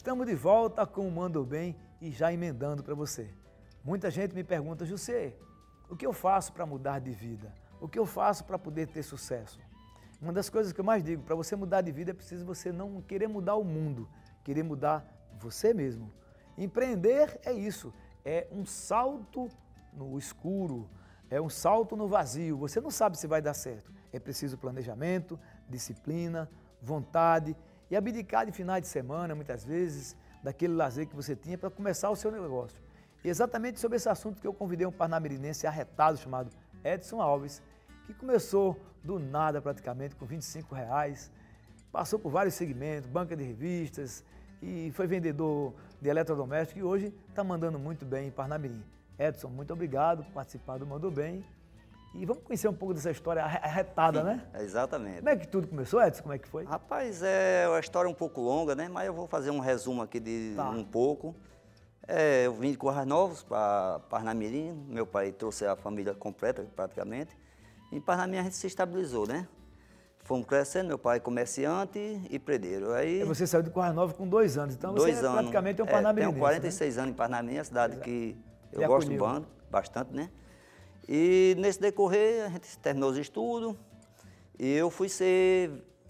Estamos de volta com o Mando Bem e já emendando para você. Muita gente me pergunta, José, o que eu faço para mudar de vida? O que eu faço para poder ter sucesso? Uma das coisas que eu mais digo, para você mudar de vida é preciso você não querer mudar o mundo, querer mudar você mesmo. Empreender é isso, é um salto no escuro, é um salto no vazio, você não sabe se vai dar certo. É preciso planejamento, disciplina, vontade e abdicar de finais de semana, muitas vezes, daquele lazer que você tinha para começar o seu negócio. E exatamente sobre esse assunto que eu convidei um parnamirinense arretado chamado Edson Alves, que começou do nada praticamente, com R$ 25, passou por vários segmentos, banca de revistas e foi vendedor de eletrodoméstico e hoje está mandando muito bem em Parnamirim. Edson, muito obrigado por participar do Mandou Bem. E vamos conhecer um pouco dessa história arretada, né? Exatamente. Como é que tudo começou, Edson? Como é que foi? Rapaz, é uma história um pouco longa, né? Mas eu vou fazer um resumo aqui de um pouco. Eu vim de Currais Novos para Parnamirim, meu pai trouxe a família completa praticamente. Em Parnamirim a gente se estabilizou, né? Fomos crescendo, meu pai comerciante e predeiro. Aí, você saiu de Currais Novos com 2 anos, então você praticamente é um parnamirense. parnamirense, Tenho 46 anos em Parnamirim, a cidade que eu gosto acolheu. bastante, né? E nesse decorrer a gente terminou os estudos e eu fui ser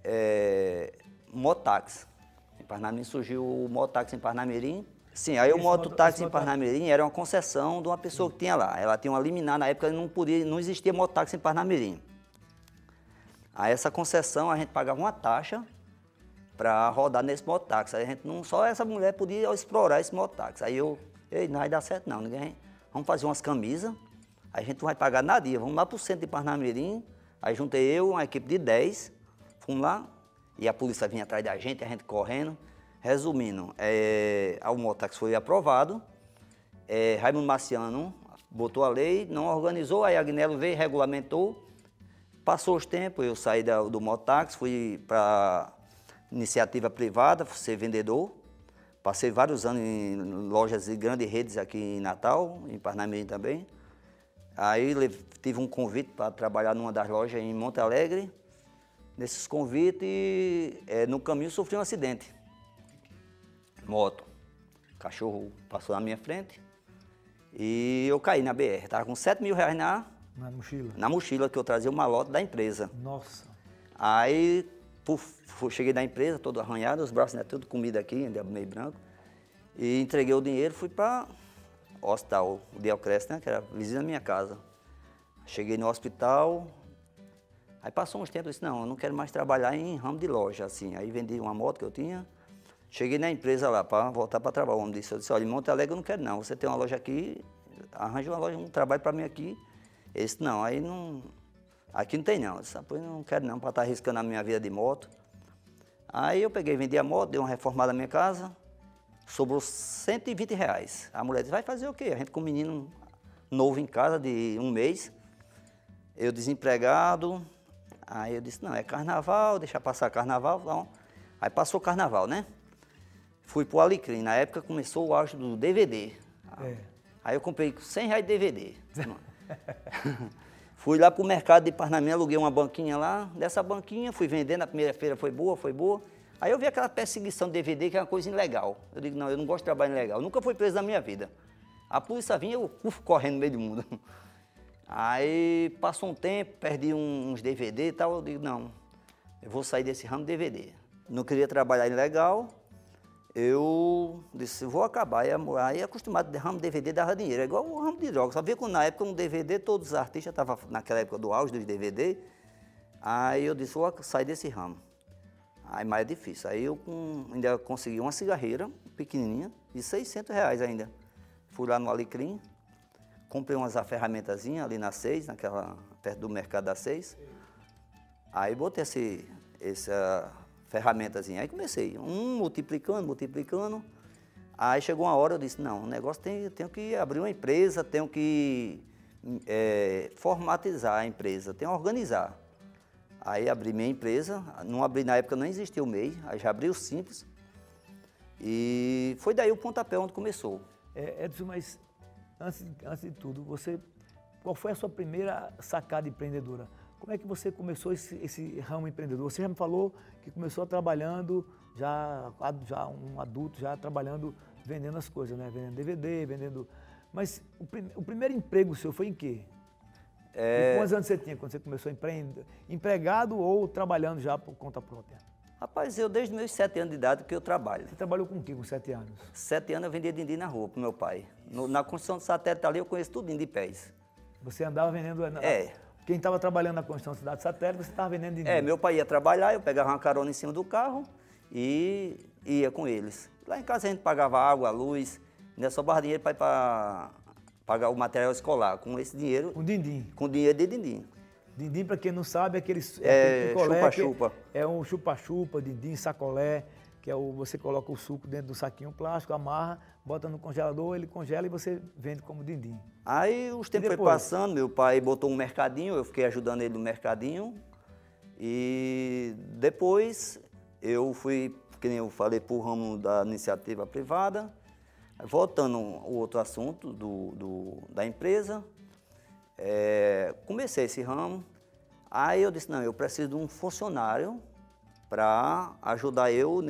mototáxi. Em Parnamirim surgiu o mototáxi em Parnamirim. Sim, aí o mototáxi em Parnamirim era uma concessão de uma pessoa que tinha lá. Ela tinha uma liminar, na época não existia mototáxi em Parnamirim. Aí essa concessão a gente pagava uma taxa para rodar nesse mototáxi. Aí a gente só essa mulher podia explorar esse mototáxi. Aí não vai dar certo não, vamos fazer umas camisas. Aí a gente não vai pagar nada, vamos lá para o centro de Parnamirim. Aí juntei eu, uma equipe de 10, fomos lá e a polícia vinha atrás da gente, a gente correndo. Resumindo, o mototáxi foi aprovado, Raimundo Marciano botou a lei, não organizou, aí a Agnello veio, regulamentou, passou os tempos, eu saí do mototáxi, fui para iniciativa privada, fui ser vendedor, passei vários anos em lojas de grandes redes aqui em Natal, em Parnamirim também. Aí tive um convite para trabalhar numa das lojas em Monte Alegre. Nesses convites, no caminho sofri um acidente. Moto. O cachorro passou na minha frente e eu caí na BR. Estava com R$ 7.000 na mochila? Na mochila que eu trazia o malote da empresa. Nossa. Aí cheguei na empresa, todo arranhado, os braços, né, tudo comida aqui, ainda meio branco. E entreguei o dinheiro, fui para o hospital, o Diocrest, né, que era vizinho da minha casa. Cheguei no hospital, aí passou uns tempos, eu disse, não, eu não quero mais trabalhar em ramo de loja, assim. Aí vendi uma moto que eu tinha, cheguei na empresa lá para voltar para trabalhar. Eu disse, olha, em Monte Alegre eu não quero não, você tem uma loja aqui, arranja uma loja, um trabalho para mim aqui. Ele disse, não, aí não, aqui não tem não. Eu disse, pois não quero não, para estar arriscando a minha vida de moto. Aí eu peguei, vendi a moto, dei uma reformada na minha casa, sobrou R$ 120. A mulher disse, vai fazer o quê? A gente com um menino novo em casa de 1 mês, eu desempregado. Aí eu disse, não, é carnaval, deixa passar carnaval. Não. Aí passou o carnaval, né? Fui pro Alecrim, na época começou o auge do DVD. Aí eu comprei R$ 100 de DVD. Fui lá pro mercado de Parnamirim, aluguei uma banquinha lá. Dessa banquinha fui vendendo, a primeira feira foi boa, foi boa. Aí eu vi aquela perseguição de DVD, que é uma coisa ilegal. Eu digo, não, eu não gosto de trabalho ilegal. Eu nunca fui preso na minha vida. A polícia vinha, eu correndo no meio do mundo. Aí passou um tempo, perdi uns DVD e tal. Eu digo, não, eu vou sair desse ramo de DVD. Não queria trabalhar ilegal. Eu disse, vou acabar. Aí acostumado, ramo de DVD dava dinheiro. É igual o ramo de drogas. Só via que na época um DVD, todos os artistas estavam naquela época do auge dos DVD. Aí eu disse, vou sair desse ramo. Aí mais é difícil. Aí eu ainda consegui uma cigarreira pequenininha, de R$ 600 ainda. Fui lá no Alecrim, comprei umas ferramentazinhas ali na 6, perto do mercado da 6. Aí botei essa ferramentazinha. Aí comecei, multiplicando. Aí chegou uma hora, eu disse, não, o negócio tenho que abrir uma empresa, tenho que formatizar a empresa, tenho que organizar. Aí abri minha empresa, não abri na época, não existia o MEI, aí já abri o Simples. E foi daí o pontapé onde começou. Edson, mas antes de tudo, qual foi a sua primeira sacada empreendedora? Como é que você começou esse ramo empreendedor? Você já me falou que começou trabalhando, já um adulto, já trabalhando, vendendo as coisas, né? Vendendo DVD, vendendo... Mas o primeiro emprego seu foi em quê? E quantos anos você tinha quando você começou a empreender? Empregado ou trabalhando já por conta própria? Rapaz, eu desde meus 7 anos de idade que eu trabalho. Você trabalhou com o quê com 7 anos? 7 anos eu vendia dindim na rua pro meu pai. Na construção do satélite ali eu conheço tudinho de pés. Você andava vendendo... Quem estava trabalhando na construção da cidade satélite, você estava vendendo dindim? Meu pai ia trabalhar, eu pegava uma carona em cima do carro e ia com eles. Lá em casa a gente pagava água, luz, ainda sobrava dinheiro para ir para pagar o material escolar. Com esse dinheiro... Com dindim? Com dinheiro de dindim. Dindim, para quem não sabe, é aquele chupa-chupa. É um chupa-chupa, dindim, sacolé, que é você coloca o suco dentro do saquinho plástico, amarra, bota no congelador, ele congela e você vende como dindim. Aí os tempos foram passando, meu pai botou um mercadinho, eu fiquei ajudando ele no mercadinho. E depois eu fui, que nem eu falei, para o ramo da iniciativa privada. Voltando ao outro assunto da empresa, comecei esse ramo. Aí eu disse, não, eu preciso de um funcionário para ajudar eu.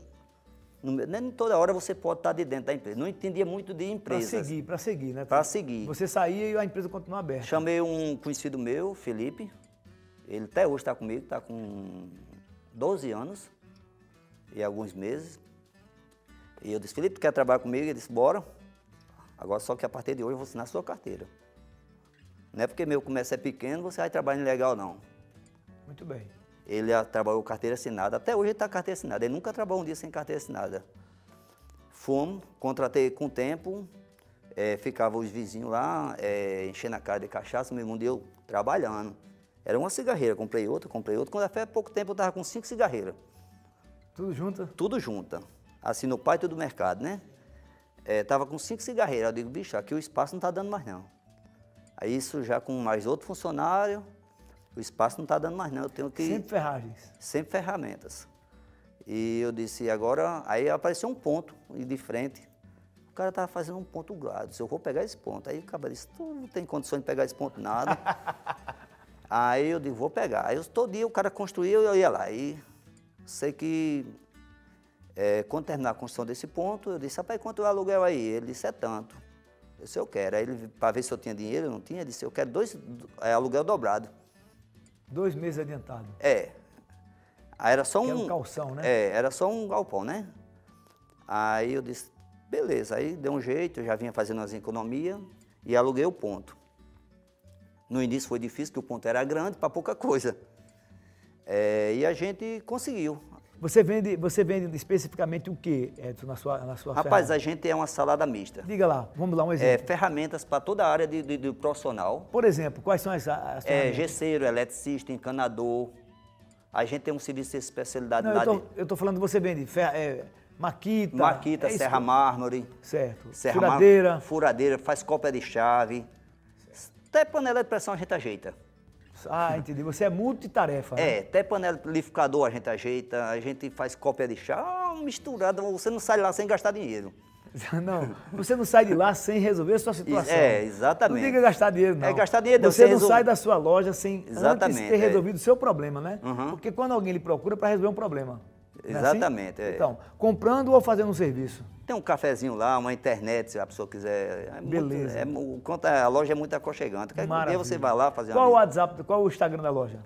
Nem toda hora você pode estar de dentro da empresa. Não entendia muito de empresas. Para seguir, né? Para seguir. Você saía e a empresa continua aberta. Chamei um conhecido meu, Felipe. Ele até hoje está comigo, está com 12 anos e alguns meses. E eu disse, Felipe, tu quer trabalhar comigo? Ele disse, bora. Agora só que a partir de hoje eu vou assinar a sua carteira. Não é porque meu comércio é pequeno, você vai trabalhar legal, não. Muito bem. Ele trabalhou carteira assinada, até hoje ele está com carteira assinada. Ele nunca trabalhou um dia sem carteira assinada. Fomos, contratei com o tempo, ficava os vizinhos lá, enchendo a cara de cachaça, meu irmão e eu trabalhando. Era uma cigarreira, comprei outra. Quando foi há pouco tempo eu estava com 5 cigarreiras. Tudo junto? Tudo junta. Assim, no pátio do mercado, né? Estava com 5 cigarreiras. Eu digo, bicho, aqui o espaço não está dando mais não. Aí isso já com mais outro funcionário, o espaço não está dando mais não, eu tenho que... Sempre ferragens. Sempre ferramentas. E eu disse, agora, aí apareceu um ponto de frente. O cara estava fazendo um ponto grado, eu disse, eu vou pegar esse ponto. Aí o cara disse, tu não tem condições de pegar esse ponto nada. Aí eu digo, vou pegar. Aí todo dia o cara construía, eu ia lá. E sei que... quando terminar a construção desse ponto, eu disse, rapaz, quanto é o aluguel aí? Ele disse, é tanto. Eu disse, eu quero. Aí ele, para ver se eu tinha dinheiro, eu não tinha, ele disse, eu quero aluguel dobrado. 2 meses adiantado. Aí era só um calção, né? Era só um galpão, né? Aí eu disse, beleza. Aí deu um jeito, eu já vinha fazendo as economias e aluguei o ponto. No início foi difícil, porque o ponto era grande para pouca coisa. E a gente conseguiu. Você vende especificamente o que, Edson, na sua Rapaz, ferramenta? a gente é uma salada mista. Diga lá, vamos lá, um exemplo. Ferramentas para toda a área de profissional. Por exemplo, quais são as ferramentas? Gesseiro, eletricista, encanador. A gente tem um serviço de especialidade lá eu estou falando, você vende maquita. Maquita, serra mármore. Certo. Furadeira. Furadeira, faz cópia de chave. Até panela de pressão a gente ajeita. Ah, entendi. Você é multitarefa, né? Até panela de liquidificador a gente ajeita, a gente faz cópia de chave, misturada, você não sai lá sem gastar dinheiro. Não, você não sai de lá sem resolver a sua situação. Exatamente. Não diga gastar dinheiro, não. Gastar dinheiro. Você não sai da sua loja sem antes ter resolvido o seu problema, né? Uhum. Porque quando alguém lhe procura para resolver um problema. Exatamente. Assim? Então, comprando ou fazendo um serviço? Tem um cafezinho lá, uma internet, se a pessoa quiser. Beleza. A loja é muito aconchegante. Qualquer dia você vai lá fazer Qual o WhatsApp, qual o Instagram da loja?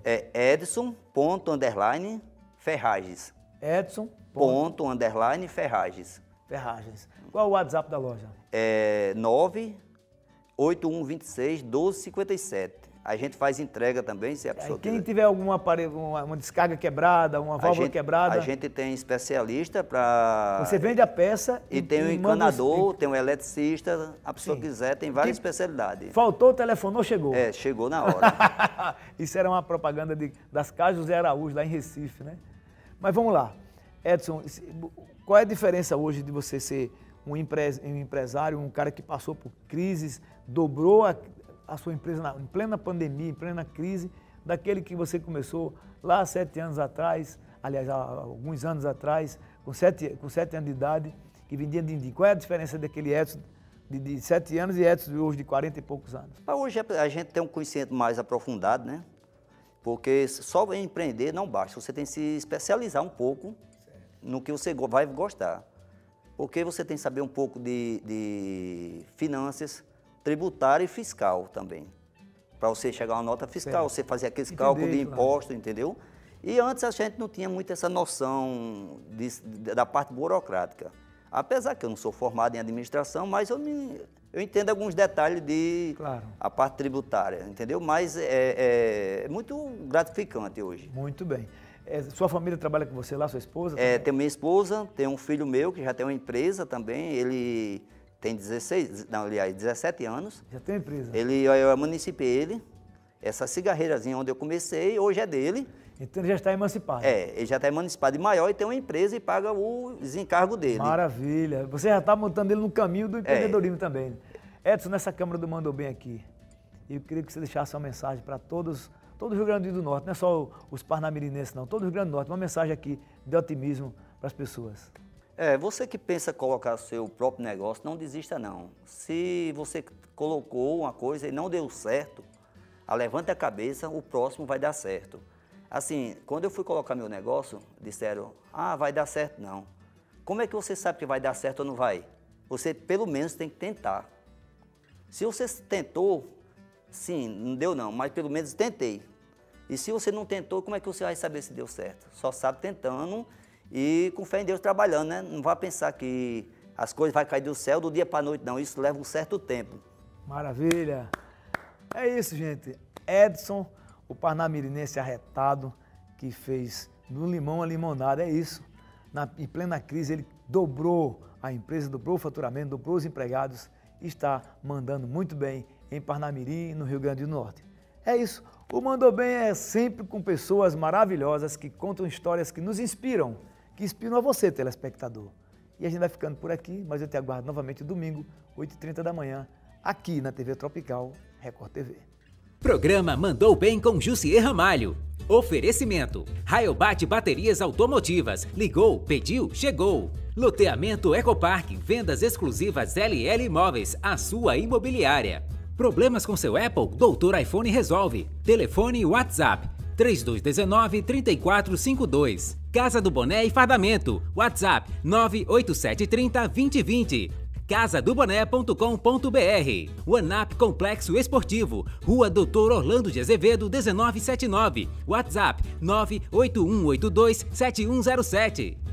Edson._Ferragens. Edson._Ferragens. Qual o WhatsApp da loja? 981261257. A gente faz entrega também, se a pessoa quem quiser. tiver algum aparelho, uma descarga quebrada, uma válvula quebrada... A gente tem especialista para... Você vende a peça e tem um encanador, tem um eletricista, a pessoa quiser, tem várias especialidades. Faltou, telefonou, chegou. Chegou na hora. Isso era uma propaganda das Casas José Araújo, lá em Recife, né? Mas vamos lá. Edson, qual é a diferença hoje de você ser um empresário, um cara que passou por crises, dobrou a sua empresa em plena pandemia, em plena crise, daquele que você começou lá há 7 anos atrás, aliás, há alguns anos atrás, com 7 anos de idade, que vendia dindim. Qual é a diferença daquele Edson de 7 anos e Edson de hoje de 40 e poucos anos? Hoje a gente tem um conhecimento mais aprofundado, né? Porque só empreender não basta, você tem que se especializar um pouco no que você vai gostar. Porque você tem que saber um pouco de finanças, tributária e fiscal também. Para você chegar a uma nota fiscal, você fazer aqueles cálculos de imposto, entendeu? E antes a gente não tinha muito essa noção da parte burocrática. Apesar que eu não sou formado em administração, mas eu entendo alguns detalhes a parte tributária, entendeu? Mas é muito gratificante hoje. Muito bem. Sua família trabalha com você lá, sua esposa? Tem minha esposa, tem um filho meu que já tem uma empresa também, ele tem 17 anos. Já tem uma empresa? Eu municipei ele, essa cigarreirazinha onde eu comecei, hoje é dele. Então ele já está emancipado? Ele já está emancipado de maior e tem uma empresa e paga os encargos dele. Maravilha. Você já está montando ele no caminho do empreendedorismo também. Edson, nessa Câmara do Mandou Bem aqui, eu queria que você deixasse uma mensagem para todo o Rio Grande do Norte, não é só os parnamirinenses não, todo o Rio Grande do Norte, uma mensagem aqui de otimismo para as pessoas. Você que pensa colocar seu próprio negócio, não desista não. Se você colocou uma coisa e não deu certo, levante a cabeça, o próximo vai dar certo. Assim, quando eu fui colocar meu negócio, disseram, vai dar certo não. Como é que você sabe que vai dar certo ou não vai? Você pelo menos tem que tentar. Se você tentou, sim, não deu não, mas pelo menos tentei. E se você não tentou, como é que você vai saber se deu certo? Só sabe tentando e com fé em Deus trabalhando, né? Não vai pensar que as coisas vão cair do céu do dia para a noite, não. Isso leva um certo tempo. Maravilha! É isso, gente. Edson, o parnamirinense arretado, que fez do limão a limonada, é isso. Em plena crise, ele dobrou a empresa, dobrou o faturamento, dobrou os empregados e está mandando muito bem em Parnamirim, no Rio Grande do Norte. É isso. O Mandou Bem é sempre com pessoas maravilhosas que contam histórias que nos inspiram, que inspiram a você, telespectador. E a gente vai ficando por aqui, mas eu te aguardo novamente domingo, 8h30 da manhã, aqui na TV Tropical, Record TV. Programa Mandou Bem com Jussier Ramalho. Oferecimento: Rayobat Baterias Automotivas. Ligou, pediu, chegou. Loteamento Ecopark. Vendas exclusivas LL Imóveis. A sua imobiliária. Problemas com seu Apple? Doutor iPhone resolve. Telefone e WhatsApp: 3219-3452. Casa do Boné e Fardamento. WhatsApp: 98730-2020. casadoboné.com.br. OneUp Complexo Esportivo, Rua Doutor Orlando de Azevedo, 1979. WhatsApp: 981827107.